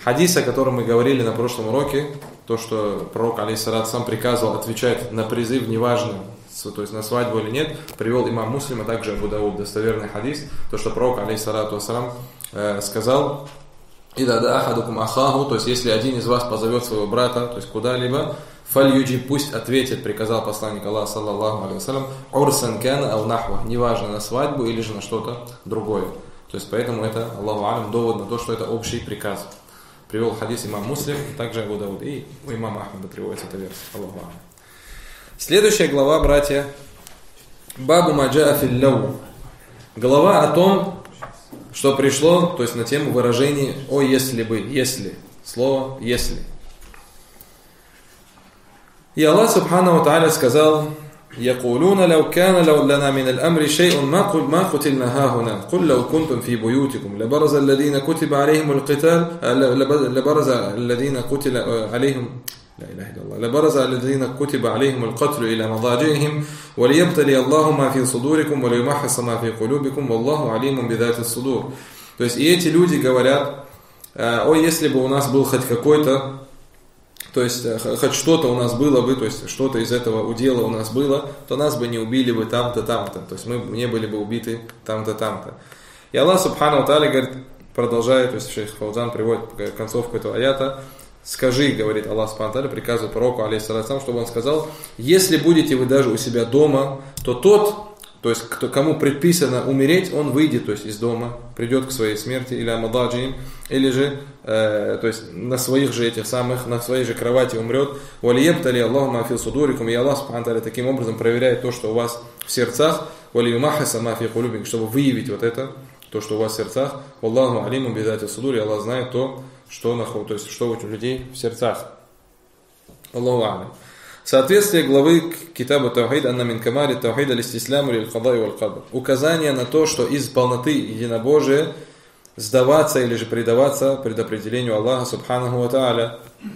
Хадис, о котором мы говорили на прошлом уроке, то, что пророк, алейхиссалату сам приказывал отвечать на призыв, неважно, то есть на свадьбу или нет, привел имам Муслим, а также Абу Дауд, достоверный хадис, то, что пророк, алейхиссалату сказал: «Ида да ахадукум ахаху», то есть если один из вас позовет своего брата, то есть куда-либо, «фальюджи», пусть ответит, приказал посланник Аллаха, саллаллаху алейхи вассалям, «урсан кана ау нахва», неважно, на свадьбу или же на что-то другое. То есть поэтому это, Аллаху алям, довод на то, что это общий приказ. Привел хадис имам Муслим, также Абу Дауд, и у имама Ахмада приводится эта версия. Аллаху алям. Следующая глава, братья, Бабу маджаа фил лау. Глава о том, что пришло, то есть на тему выражений «о если бы», «если», слово «если». И Аллах Субхану ва Тааля сказал: «Якулуна лау кана лана мин аль-амри шей'ун ма кутильна хахуна, куль лау кунтум фи буютикум, лабараза алладина кутиба алейхим аль-киталь, лабараза алладина кутила алейхим, لا إله إلا الله لبرز الذين كتب عليهم القتل إلى مضاجعهم وليبتلي الله ما في صدوركم وليمحص ما في قلوبكم والله عليم بذات الصدور». То есть и эти люди говорят: «О, если бы у нас был хоть какой-то, то есть хоть что-то у нас было бы, то есть что-то из этого удела у нас было, то нас бы не убили бы там-то, там-то, то есть мы не были бы убиты там-то, там-то». И Аллах Субхану ва Тааля говорит, продолжает, то есть шейх Фаузан приводит концовку этого аята: «Скажи, — говорит Аллах Субхану ва Тааля, приказывает пророку, алейхиссалату, чтобы он сказал: если будете вы даже у себя дома, то тот, то есть кому предписано умереть, он выйдет, то есть из дома, придет к своей смерти, или амададжиим, или же, то есть на своих же этих самых, на своей же кровати умрет. Валиебтали Аллаху ма фи судурикум». И Аллах Субхану ва Тааля таким образом проверяет то, что у вас в сердцах. Валиюмахаса ма фи кулубикум, чтобы выявить вот это, то, что у вас в сердцах. Аллаху алиму бидати судури, Аллах знает то, что то есть что у людей в сердцах. Аллаху алим. Соответствие главы к Китабу Таухид «Анна мин камали таухида листисляму лиль кадай валь кадр». Указание на то, что из полноты единобожия сдаваться или же предаваться предопределению Аллаха Субханаху ва Тааля.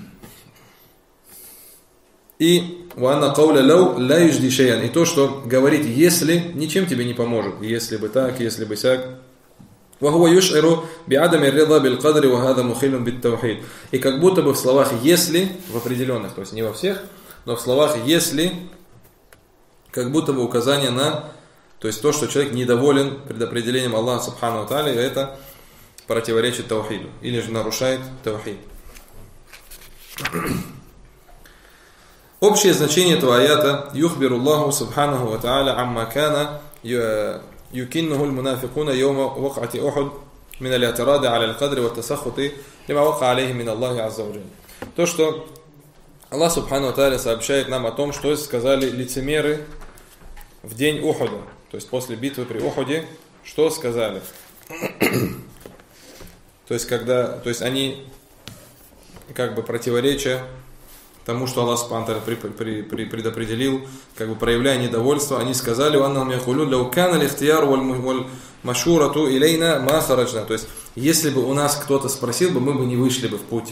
И «Ванна кауля лау ла южди шейян». И то, что говорит «если», ничем тебе не поможет. Если бы так, если бы сяк. وهو يشعر بعدم الرضا بالقدر وهذا مخل بالتوحيد. И как будто бы в словах «если», в определенных, то есть не во всех, но в словах «если», как будто бы указание на, то есть то, что человек недоволен предопределением Аллаха Субхану ва Тааля, это противоречит таухиду, или же нарушает таухид. Общее значение этого аята: «Юхбиру Аллаху Субханаху ва Тааля амма кана يكنه المنافقون يوم وقعة أحد من الاعتراض على القدر والتسخط لما وقع عليه من الله عز وجل». То, что Аллах Субхану ва Тааля сообщает нам о том, что сказали лицемеры в день Ухуда, то есть после битвы при Ухуде, что сказали. То есть они как бы противоречия тому, что Аллах Субхану ва Тааля предопределил, как бы проявляя недовольство, они сказали: «Аннахум якулун лау кана лихтияру валь машурату илейна ма хараджна». То есть если бы у нас кто-то спросил бы, мы бы не вышли бы в путь.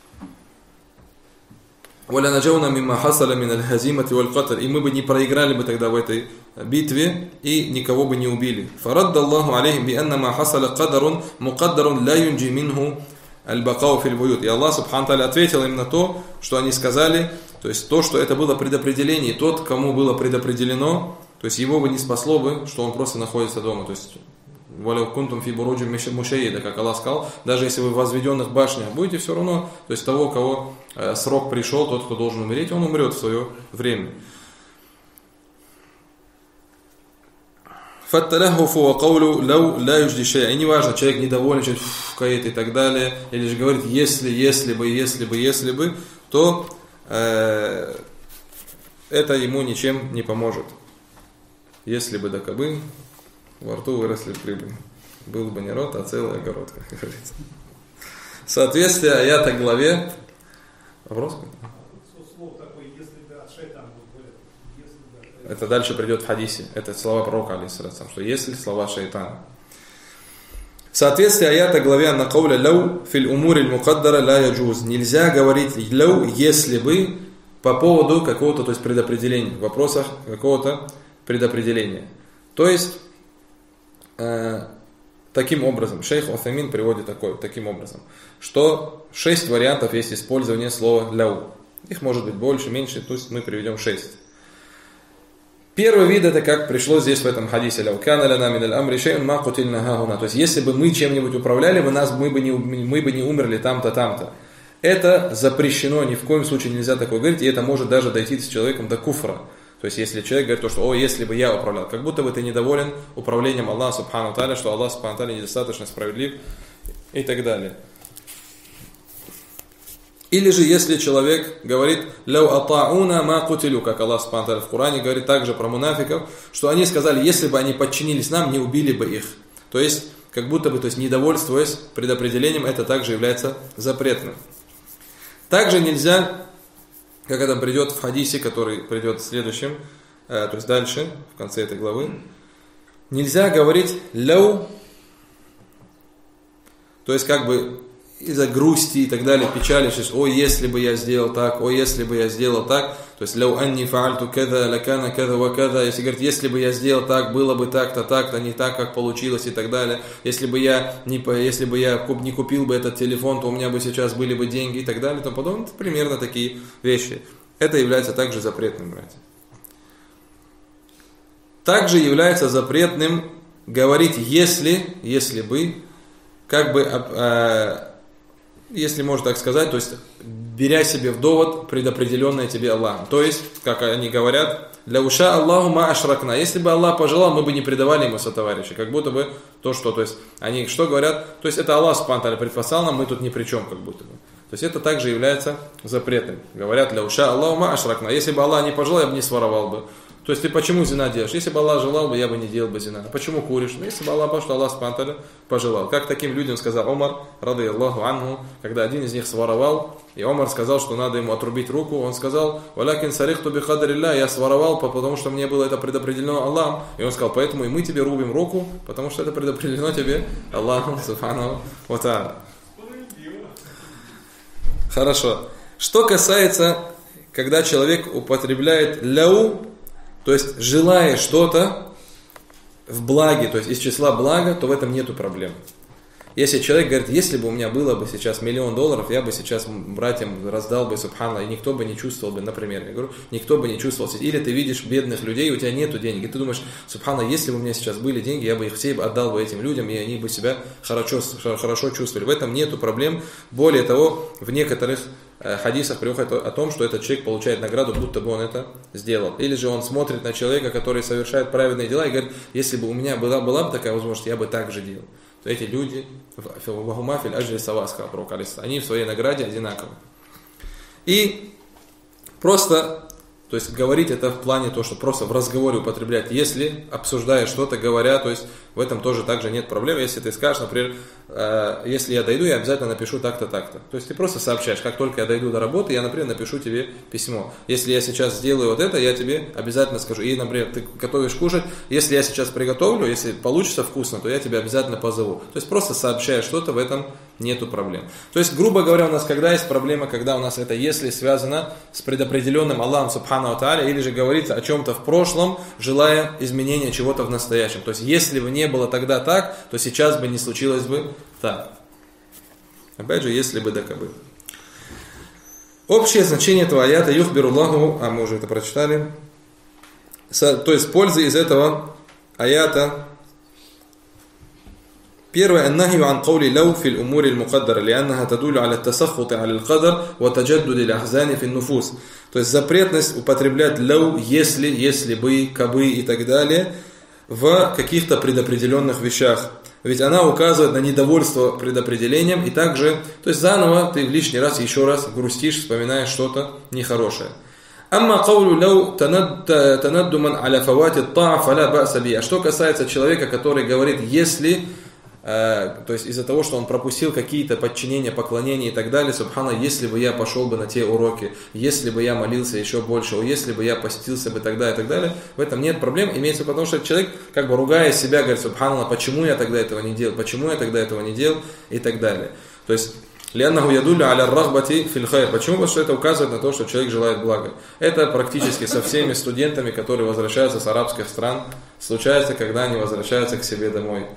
«Валя наджауна мимма хасаля мин аль-хазимати валь катр». И мы бы не проиграли бы тогда в этой битве и никого бы не убили. «Фарадда Аллаху алейхим би анна ма хасаля кадарун мукаддарун ла юнджи минху аль-бакау фил буют». И Аллах Субхану ва Тааля ответил им на то, что они сказали, то есть то, что это было предопределение, и тот, кому было предопределено, то есть его бы не спасло бы, что он просто находится дома. То есть «Валяу кунтум фи буруджи мушаида», как Аллах сказал, даже если вы в возведенных башнях будете, все равно, то есть того, кого срок пришел, тот, кто должен умереть, он умрет в свое время. «Фатталахуфу ва каулю лау ла южди шейя». И неважно, человек недоволен, человек кает и так далее, или же говорит если бы, то это ему ничем не поможет. Если бы да кабы, во рту выросли прибыль. Был бы не рот, а целый огород, как говорится. Соответствие аята главе. Вопрос? Это дальше придет в хадисе. Это слова пророка, алейхиссалату, что если слова шайтана. Соответствие аята главе «Анна кауля лау фил умури мукаддара ла яджуз». Нельзя говорить лау, если бы, по поводу какого-то, то есть предопределения, в вопросах какого-то предопределения. То есть, таким образом, шейх Уthаймин приводит таким образом, что 6 вариантов есть использования слова «ляу». Их может быть больше, меньше, то есть мы приведем 6. Первый вид это как пришло здесь в этом хадисе. «Ляу кана лана мин аль-амри шей'ун ма кутильна хахуна». То есть если бы мы чем-нибудь управляли, мы бы не умерли там-то, там-то. Это запрещено, ни в коем случае нельзя такое говорить, и это может даже дойти с человеком до куфра. То есть если человек говорит, что если бы я управлял, как будто бы ты недоволен управлением Аллаха Субхану Тааля, что Аллах Субхану Тааля недостаточно справедлив и так далее. Или же если человек говорит «Ляу атауна ма кутилю», как Аллах Субхану Тааля в Коране говорит также про мунафиков, что они сказали, если бы они подчинились нам, не убили бы их. То есть, как будто бы, недовольствуясь предопределением, это также является запретным. Также нельзя, как это придет в хадисе, который придет в следующем, то есть дальше, в конце этой главы, нельзя говорить «ляу», то есть как бы из-за грусти и так далее, печали, что если бы я сделал так, если бы я сделал так, то есть «ляу анни фаальту када, лакана када ва када», если говорит, если бы я сделал так, было бы так-то, не так, как получилось и так далее, если бы я не купил бы этот телефон, то у меня бы сейчас были бы деньги и так далее, то подобное, примерно такие вещи. Это является также запретным, братья. Также является запретным говорить если бы, как бы, если можно так сказать, то есть беря себе в довод предопределенное тебе Аллахом. То есть, как они говорят, «Ля уша Аллаху ма ашракна». Если бы Аллах пожелал, мы бы не предавали ему сотоварища. Как будто бы то, есть они что говорят? То есть это Аллах Субхану Тааля предписал нам, мы тут ни при чем, как будто бы. То есть это также является запретным. Говорят «Ля уша Аллаху ма ашракна». Если бы Аллах не пожелал, я бы не своровал бы. То есть ты почему зина делаешь? Если бы Аллах желал бы, я бы не делал бы зина. А почему куришь? Если бы Аллах пожелал. Как таким людям сказал Омар, рады Аллаху анху, когда один из них своровал, и Омар сказал, что надо ему отрубить руку, он сказал, «Валякин сарихту би хадрилля», я своровал, потому что мне было это предопределено Аллахом. И он сказал, поэтому и мы тебе рубим руку, потому что это предопределено тебе Аллахом, субхану ва тааля. Хорошо. Что касается, когда человек употребляет ляу, то есть желая что-то в благе, то есть из числа блага, то в этом нету проблем. Если человек говорит, если бы у меня было бы сейчас $1 миллион, я бы сейчас братьям раздал бы, субханаллах, и никто бы не чувствовал бы, например, я говорю, никто бы не чувствовал. Или ты видишь бедных людей, у тебя нету денег, и ты думаешь, субханаллах, если бы у меня сейчас были деньги, я бы их все отдал бы этим людям, и они бы себя хорошо чувствовали. В этом нету проблем. Более того, в некоторых хадисах приходит о том, что этот человек получает награду, будто бы он это сделал. Или же он смотрит на человека, который совершает праведные дела, и говорит, если бы у меня была бы такая возможность, я бы так же делал. То эти люди, они в своей награде одинаковы. И просто, то есть говорить это в плане то, что просто в разговоре употреблять, если обсуждая что-то, говоря, то есть в этом тоже также нет проблем. Если ты скажешь, например, если я дойду, я обязательно напишу так-то, так-то. То есть ты просто сообщаешь, как только я дойду до работы, я, например, напишу тебе письмо. Если я сейчас сделаю вот это, я тебе обязательно скажу. И, например, ты готовишь кушать, если я сейчас приготовлю, если получится вкусно, то я тебя обязательно позову. То есть просто сообщая что-то, в этом нету проблем. То есть, грубо говоря, у нас когда есть проблема, когда у нас это если связано с предопределенным Аллахом Субхану Тааля, или же говорится о чем-то в прошлом, желая изменения чего-то в настоящем. То есть, если бы не было тогда так, то сейчас бы не случилось бы так. Опять же, если бы да кабы. Общее значение этого аята юхбируллаху, а мы уже это прочитали. То есть, польза из этого аята. Первое, аннахию ан каули лау фил умури аль-мукаддара, лианнаха тадулю аля тасаххути аля аль-кадар ва таджаддуди аль-ахзани фил нуфус. То есть запретность употреблять лау, если бы, кабы и так далее в каких-то предопределенных вещах. Ведь она указывает на недовольство предопределением, и также, то есть заново ты в лишний раз, еще раз грустишь, вспоминаешь что-то нехорошее. Амма каулю лау танаддуман аля фавати та'а фаля ба'са би. А что касается человека, который говорит, если, то есть из-за того, что он пропустил какие-то подчинения, поклонения и так далее, субхана, если бы я пошел бы на те уроки, если бы я молился еще больше, если бы я постился бы тогда и так далее, в этом нет проблем, имеется, потому что человек, как бы ругая себя, говорит, субханаллах, почему я тогда этого не делал, и так далее. То есть, лианнаху ядуллю аля рахбати фил хайр. Почему? Потому что это указывает на то, что человек желает блага. Это практически со всеми студентами, которые возвращаются с арабских стран, случается, когда они возвращаются к себе домой.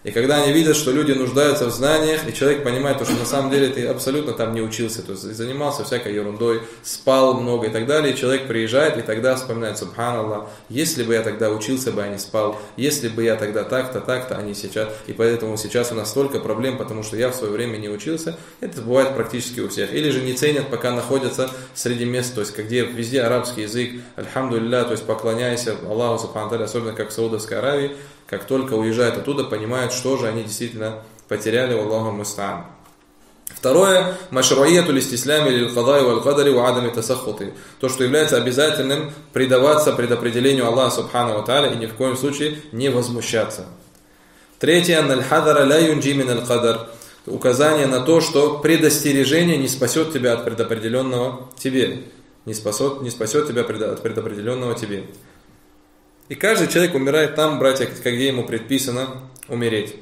И когда они видят, что люди нуждаются в знаниях, и человек понимает, что на самом деле ты абсолютно там не учился, то есть занимался всякой ерундой, спал много и так далее, и человек приезжает и тогда вспоминает: субханаллах, если бы я тогда учился бы, а не спал, если бы я тогда так-то, так-то, а не сейчас. И поэтому сейчас у нас столько проблем, потому что я в свое время не учился. Это бывает практически у всех. Или же не ценят, пока находятся среди мест, то есть где везде арабский язык, альхамдулилля, то есть поклоняйся Аллаху субхану ва тааля, особенно как в Саудовской Аравии. Как только уезжают оттуда, понимают, что же они действительно потеряли, Аллаху муста'ан. Второе, машруияту листислями лиль-кадай валь-кадари ва адами тасаххути. То, что является обязательным предаваться предопределению Аллаха субхану ва тааля и ни в коем случае не возмущаться. Третье, анналь-хадара ля юнджи миналь кадар. Указание на то, что предостережение не спасет тебя от предопределенного тебе. Не спасет тебя от предопределенного тебе. И каждый человек умирает там, братья, где ему предписано умереть.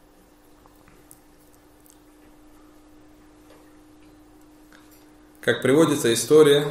Как приводится история,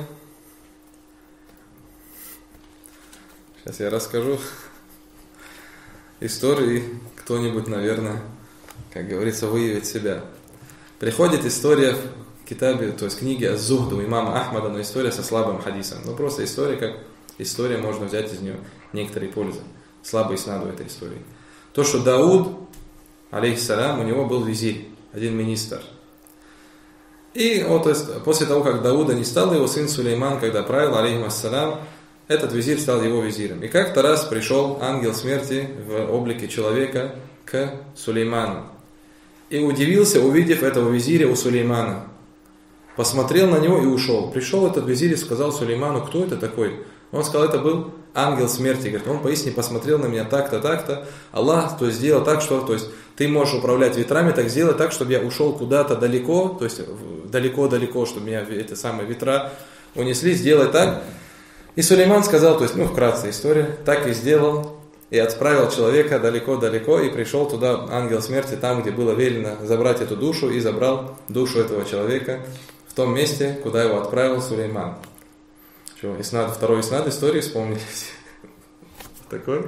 сейчас я расскажу историю, и кто-нибудь, наверное, как говорится, выявит себя. Приходит история в китабе, то есть книге Аз-Зухд у имама Ахмада, но история со слабым хадисом. Ну просто история, как история, можно взять из нее некоторые пользы. Слабый иснад у этой истории. То, что Дауд, алейхиссалям, у него был визирь, один министр. И вот, то есть, после того, как Дауда не стал, его сын Сулейман, когда правил, алейхиссалям, этот визирь стал его визирем. И как-то раз пришел ангел смерти в облике человека к Сулейману. И удивился, увидев этого визиря у Сулеймана. Посмотрел на него и ушел. Пришел этот визирь и сказал Сулейману: кто это такой? Он сказал: это был ангел смерти. Говорит, он поистине посмотрел на меня так-то, так-то. Аллах, то есть, сделал так, что, то есть, ты можешь управлять ветрами, так сделай так, чтобы я ушел куда-то далеко, то есть далеко-далеко, чтобы меня эти самые ветра унесли, сделай так. И Сулейман сказал, то есть, вкратце история, так и сделал, и отправил человека далеко-далеко, и пришел туда ангел смерти, там, где было велено забрать эту душу, и забрал душу этого человека в том месте, куда его отправил Сулейман. Что, второй иснад истории вспомнились? Такой?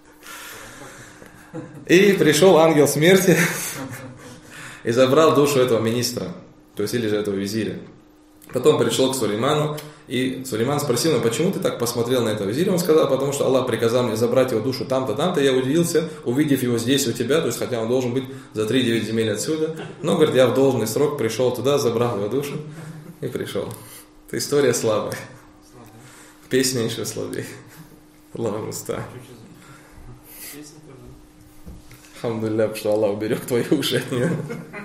И пришел ангел смерти и забрал душу этого министра, то есть или же этого визиря. Потом пришел к Сулейману, и Сулейман спросил: почему ты так посмотрел на этого визиря? Он сказал: потому что Аллах приказал мне забрать его душу там-то, там-то. Я удивился, увидев его здесь у тебя, то есть хотя он должен быть за 3-9 земель отсюда. Но, говорит, я в должный срок пришел туда, забрал его душу и пришел. Это история слабая. Песня еще слабее. Аллаху муста'ан. Алхамдулилля, что Аллах уберег твои уши от нее.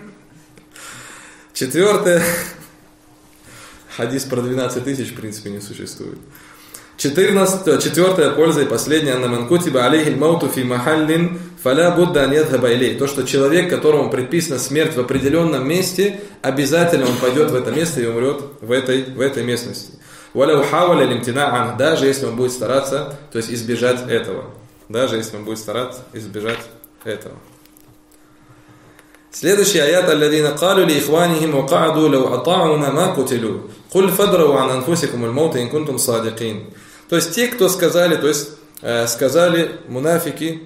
Четвертое. Хадис про 12 тысяч, в принципе, не существует. Четвертая польза и последняя. Анна кутиба алейхи мауту фи махаллин фаля будда ан ядхаба илей. То, что человек, которому предписана смерть в определенном месте, обязательно он пойдет в это место и умрет в этой местности. Валяу хаваля лимтина ан. Даже если он будет стараться, то есть избежать этого. Даже если он будет стараться избежать этого. Следующий аят: алладина калу ли ихванихим ва кааду лау атауна ма кутилу. Куль фадрау ан анфусикум аль-маута ин кунтум садикин. То есть те, кто сказали, то есть сказали мунафики,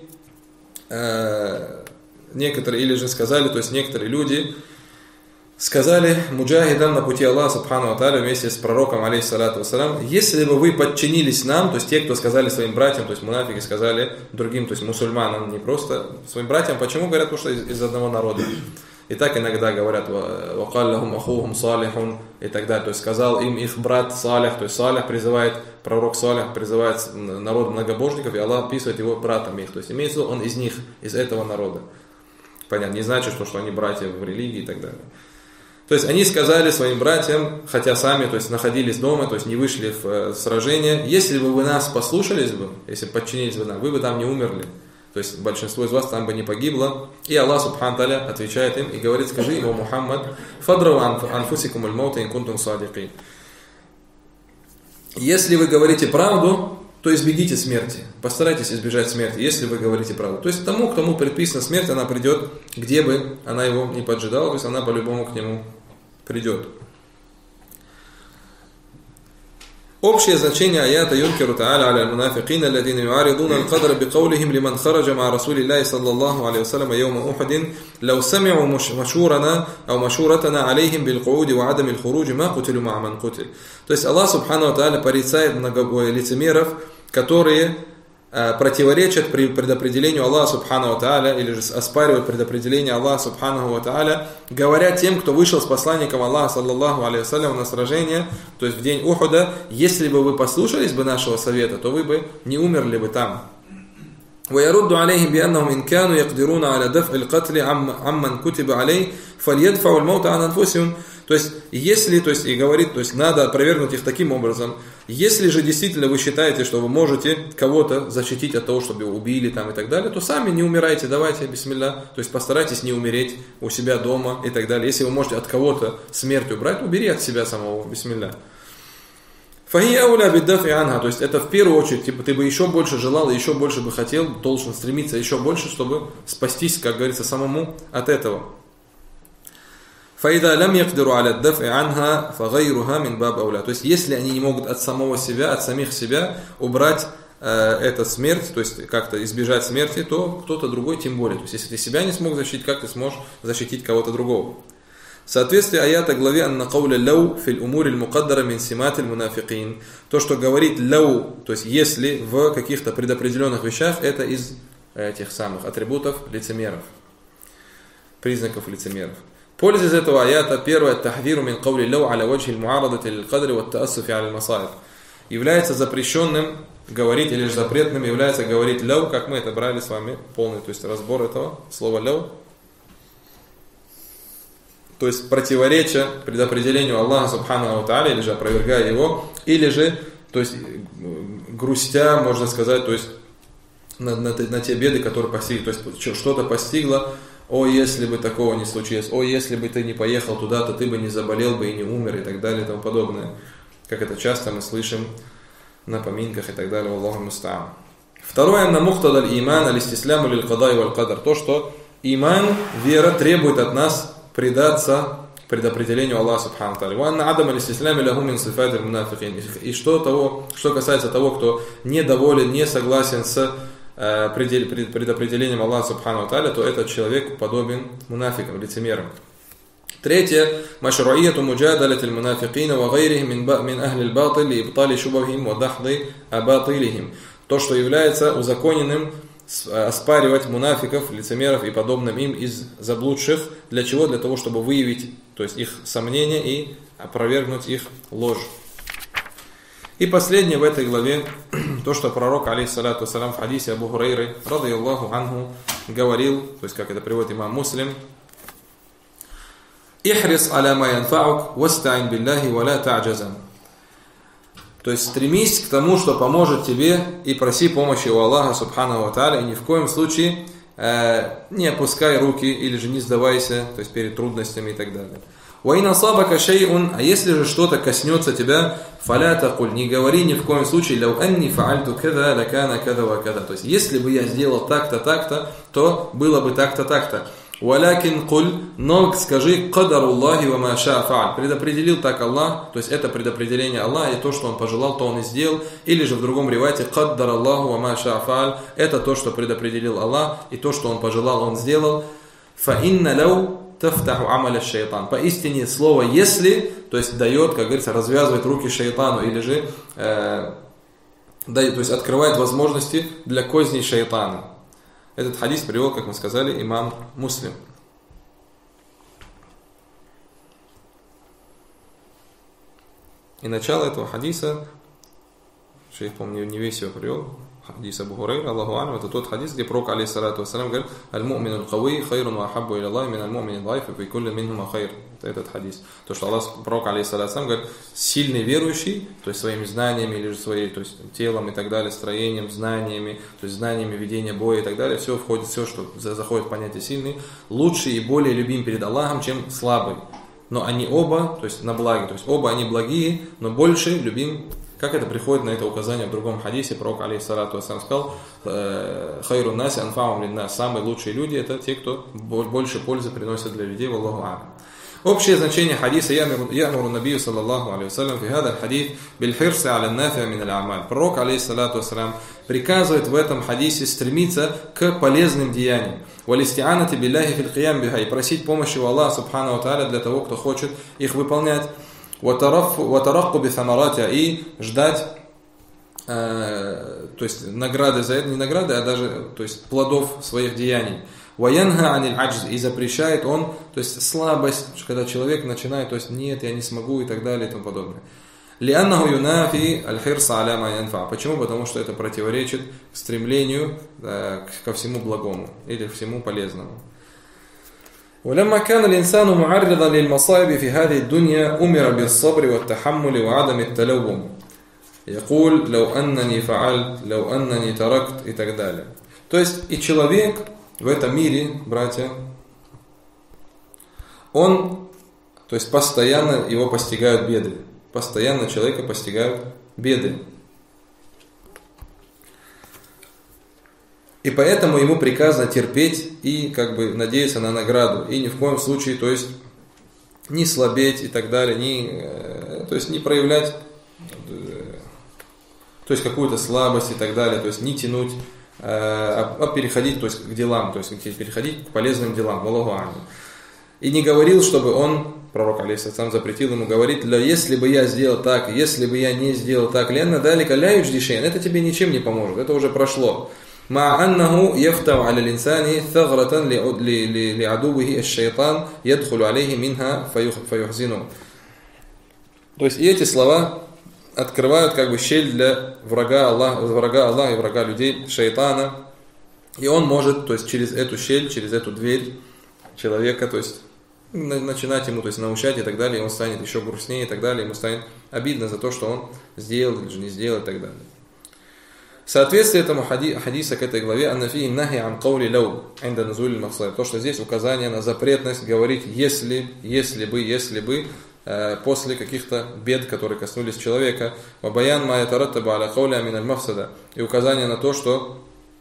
некоторые, или же сказали, то есть некоторые люди сказали муджахидам на пути Аллаха субхану ва тааля вместе с пророком алейхиссалату вассалам: если бы вы подчинились нам, то есть те, кто сказали своим братьям, то есть мунафики сказали другим, то есть мусульманам, не просто своим братьям. Почему говорят? Потому что из одного народа. И так иногда говорят: вакаллахум ахухум салихун и так далее. То есть сказал им их брат Салих, то есть Салих призывает, пророк Салих призывает народ многобожников, и Аллах описывает его братом их. То есть имеется в виду, он из них, из этого народа. Понятно, не значит, что они братья в религии и так далее. То есть они сказали своим братьям, хотя сами, то есть, находились дома, то есть не вышли в сражение: если бы вы нас послушались бы, если бы подчинились бы нам, вы бы там не умерли. То есть большинство из вас там бы не погибло. И Аллах субхану тааля отвечает им и говорит: скажи ему, Мухаммад, фадрау анфусикум аль-маута ин кунтум садикин. Если вы говорите правду, то избегите смерти. Постарайтесь избежать смерти, если вы говорите правду. То есть тому, кому предписана смерть, она придет, где бы она его не поджидала, то есть она по-любому к нему придет. Общее значение аята юнкиру та'аля аля аль-мунафикина, алладина ю'аридуна аль-кадра бикаулихим лиман хараджа ма расулиллахи саллаллаху алейхи вассалям йома ухадин, лау сами'у машурана, ау машуратана алейхим билкууди ва адами аль-хуруджи ма кутилю ма ман кутиль. То есть Аллах субхану ва та'аля порицает лицемеров, которые противоречат предопределению Аллаха субхану ва та'аля, или же оспаривают предопределение Аллаха субхану ва та'аля, говоря тем, кто вышел с посланником Аллаха саллаллаху алейхи вассалям на сражение, то есть в день Ухуда: если бы вы послушались бы нашего совета, то вы бы не умерли бы там. ويرد عليهم بأنهم إن كانوا يقدرون على دفع القتل عمن كتب عليه فليدفعوا الموت عن أنفسهم. То есть, если, то есть, и говорит, то есть, надо опровергнуть их таким образом: если же действительно вы считаете, что вы можете кого-то защитить от того, чтобы его убили там и так далее, то сами не умирайте, давайте, бисмилля, то есть, постарайтесь не умереть у себя дома и так далее. Если вы можете от кого-то смерть убрать, убери от себя самого, бисмилля. Фахия ауля биддафи анха, то есть это в первую очередь, типа, ты бы еще больше желал, еще больше бы хотел, должен стремиться еще больше, чтобы спастись, как говорится, самому от этого. Фаида лям якдиру аля дафи анха фагайруха мин баб ауля. То есть если они не могут от самого себя, от самих себя убрать эту смерть, то есть как-то избежать смерти, то кто-то другой тем более. То есть если ты себя не смог защитить, как ты сможешь защитить кого-то другого? В соответствии аята главе «Анна кауля лау фил умури мукаддара мин симатиль мунафикин». То, что говорит лау, то есть если в каких-то предопределенных вещах, это из тех самых атрибутов лицемеров, признаков лицемеров. Польза из этого аята: первое, тахдиру мин каули лау аля ваджхи муарадати лил кадри ва таассуфи аля масаиб. Является запрещенным говорить, или же запретным является говорить лау, как мы это брали с вами, полный, то есть разбор этого слова лау. То есть противоречия предопределению Аллаха субхану ва та'аля, или же опровергая его, или же, то есть грустя, можно сказать, то есть на те беды, которые постигли, то есть что-то постигло: о, если бы такого не случилось, о, если бы ты не поехал туда, то ты бы не заболел бы и не умер, и так далее, и тому подобное. Как это часто мы слышим на поминках и так далее. Аллаху муста'ан. Второе, на мухтадаль иман аль-истисляму лиль-кадай валь-кадар. То, что иман, вера, требует от нас предаться предопределению Аллаха субхану ва та'аля. И что касается того, кто недоволен, не согласен с предопределением Аллаха субхану ва та'аля, то этот человек подобен мунафикам, лицемерам. Третье, машру'iяту муджадалати аль-мунафикина ва гайрихим мин ахли аль-батил ли ибтали шубахим ва дахди абатилихим. То, что является узаконенным оспаривать мунафиков, лицемеров и подобным им из заблудших. Для чего? Для того, чтобы выявить, то есть, их сомнения и опровергнуть их ложь. И последнее в этой главе, то, что пророк, алейхиссалату вассалям, в хадисе Абу Хурайры, радийаллаху анху, говорил, то есть, как это приводит имам Муслим: «Ихрис аля ма янфаук, васта'ин биллахи ва ла та'джазан». То есть стремись к тому, что поможет тебе, и проси помощи у Аллаха субхану ва та'аля, и ни в коем случае не опускай руки, или же не сдавайся, то есть перед трудностями и так далее. وَإِنْ أَصَابَكَ شَيْءٌ, а если же что-то коснется тебя, فَلَا تَقُلْ, не говори ни в коем случае لَوْ أَنِّي فَعَلْتُ كَذَا لَكَانَ كَذَا وَكَذَا. То есть если бы я сделал так-то, так-то, то было бы так-то, так-то. وَلَكِنْ قُلْ, но скажи قَدَرُ اللَّهِ وَمَا شَاءَ فَعَلْ. Предопределил так Аллах, то есть это предопределение Аллаха, и то, что Он пожелал, то Он и сделал. Или же в другом ривайте قَدَّرَ اللَّهُ وَمَا شَاءَ فَعَلْ. Это то, что предопределил Аллах, и то, что Он пожелал, Он сделал. فَإِنَّ لَوْ تَفْتَحُ عَمَلَ الشَّيْطَانِ. Поистине слово «если», то есть дает, как говорится, развязывает руки шайтану, или же то есть открывает возможности для козней шайтана. Этот хадис привел, как мы сказали, имам Муслим. И начало этого хадиса, шейх, помню, не весь его привел, хадис Абу Хурайра, Аллаху алям, это тот хадис, где пророк, алейхиссалату вассалям, говорит: «Аль-му'мину аль-кавий хайрун ва ахаббу иля Аллахи мин аль-му'мини ад-даифи фи кулли минхума хайр». Это этот хадис. То, что Аллах, пророк, алейхиссалату вассалям, говорит: сильный верующий, то есть своими знаниями, или же своей, то есть телом и так далее, строением, знаниями, то есть знаниями ведения боя и так далее, все входит, все, что заходит в понятие сильный, лучше и более любим перед Аллахом, чем слабый. Но они оба, то есть на благе, то есть оба они благие, но больше любим. Как это приходит на это указание в другом хадисе, пророк, алейхиссалату вассалям, сказал: «Хайрун наси анфаум линнас». Самые лучшие люди — это те, кто больше пользы приносят для людей. Валлаху а'лям. Общее значение хадиса «Ямуру набию саллаллаху алейхи вассалям фи хада хадис бильхирси аля нафиа мин аль-амаль». Пророк, алейхиссалату вассалям, приказывает в этом хадисе стремиться к полезным деяниям. «Валистианати билляхи фил киям биха» и просить помощи у Аллаха субхану ва тааля для того, кто хочет их выполнять. «Ватаракку бисамаратиа» и ждать, то есть награды за это, не награды, а даже, то есть плодов своих деяний. «Ваянха аниль аджз» и запрещает он, то есть слабость, когда человек начинает, то есть нет, я не смогу и так далее и тому подобное. «Лианнаху юнафи аль-хирса аля ма янфа». Почему? Потому что это противоречит стремлению ко всему благому или всему полезному. ولما كان الإنسان معرضا للمصائب في هذه الدنيا أمر بالصبر والتحمل وعدم التلوم. يقول لو أنني فعلت لو أنني تركت и так далее. То есть и человек в этом мире, братья, он, то есть постоянно его постигают беды. Постоянно человека постигают беды. И поэтому ему приказано терпеть и как бы надеяться на награду. И ни в коем случае, то есть не слабеть и так далее, то есть не проявлять, то есть какую-то слабость и так далее, то есть не тянуть, а переходить, то есть к делам, то есть переходить к полезным делам. Аллаху а'алям. И не говорил, чтобы он, пророк алейхиссалям, запретил ему говорить: если бы я сделал так, если бы я не сделал так, это тебе ничем не поможет, это уже прошло. مع أنه يفتح على الإنسان ثغرة لعدوه الشيطان يدخل عليه منها فيحزنه. То есть и эти слова открывают как бы щель для врага Аллаха и врага людей, шайтана, и он может, то есть через эту щель, через эту дверь человека, то есть начинать ему, то есть научать и так далее, и он станет еще грустнее и так далее, ему станет обидно за то, что он сделал или же не сделал и так далее. Соответствие этому хадиса к этой главе, аннафи нахи ан каули лау инда назуль махсад, то, что здесь указание на запретность говорить если бы, после каких-то бед, которые коснулись человека, вабаян ма ятараттаба аля каули амин аль мафсада, и указание на то, что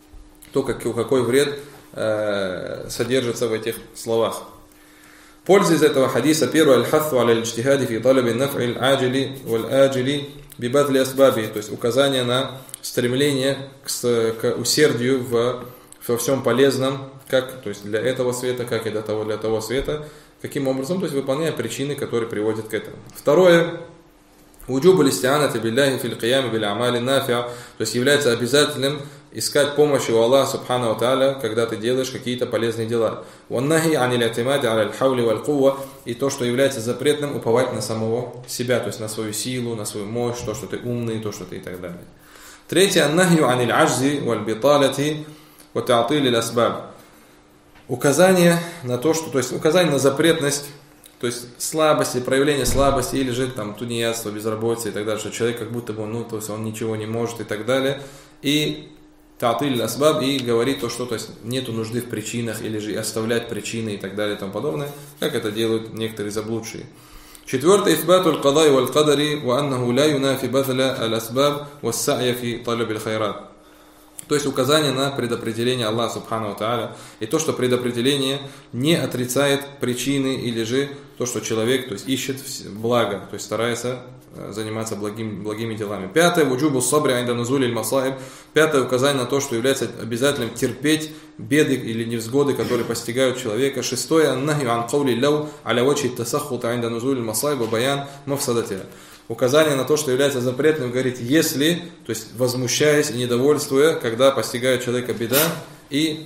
какой вред содержится в этих словах. Польза из этого хадиса: первое, аль-хатту аля аль-иджтихади фи талаби наф'и аль-аджили валь-аджили бибадли асбаби, то есть указание на стремление к усердию во всем полезном, как, то есть для этого света, как и для того света, каким образом, то есть выполняя причины, которые приводят к этому. Второе, уджубу листианати билляхи фил киями бил амали нафиа, то есть является обязательным искать помощи у Аллаха субхану ва тааля, когда ты делаешь какие-то полезные дела. Ваннахи анил атимади аля аль-хаули валь-кувва, и то, что является запретным, уповать на самого себя, то есть на свою силу, на свою мощь, то, что ты умный, то, что ты и так далее. Третье, аннахи анил аджзи валь-биталати ва та'тили аль-асбаб. Указание на то, что, то есть указание на запретность, то есть слабости, проявление слабости, или же там тунеядство, безработица и так далее, что человек как будто бы, то есть он ничего не может и так далее. И та'тиль асбаб, и говорить то, что, то есть нету нужды в причинах, или же оставлять причины и так далее и тому подобное, как это делают некоторые заблудшие. Четвертое, ифбату аль-кадай валь-кадари ва аннаху ла юнафи базля аль-асбаб вассa'я фи талаб аль-хайрат. То есть указание на предопределение Аллаха субхану ва тааля, и то, что предопределение не отрицает причины, или же то, что человек, то есть ищет благо, то есть старается заниматься благими делами. Пятое, вуджубу сабри инда нузули аль-масаиб. Пятое, указание на то, что является обязательным терпеть беды или невзгоды, которые постигают человека. Шестое, аннахи ан каули лау аля вачи тасаххута инда нузули аль-масаиб ва баян мафсадатиха. Указание на то, что является запретным, говорить если, то есть возмущаясь и недовольствуя, когда постигает человека беда, и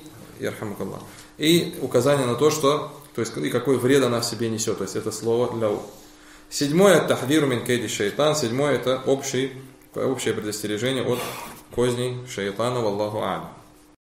указание на то, что, то есть и какой вред она в себе несет, то есть это слово ляу. Седьмое, тахдиру мин кейди шайтан. Седьмое, это общее предостережение от козней шайтана. Валлаху а'алям.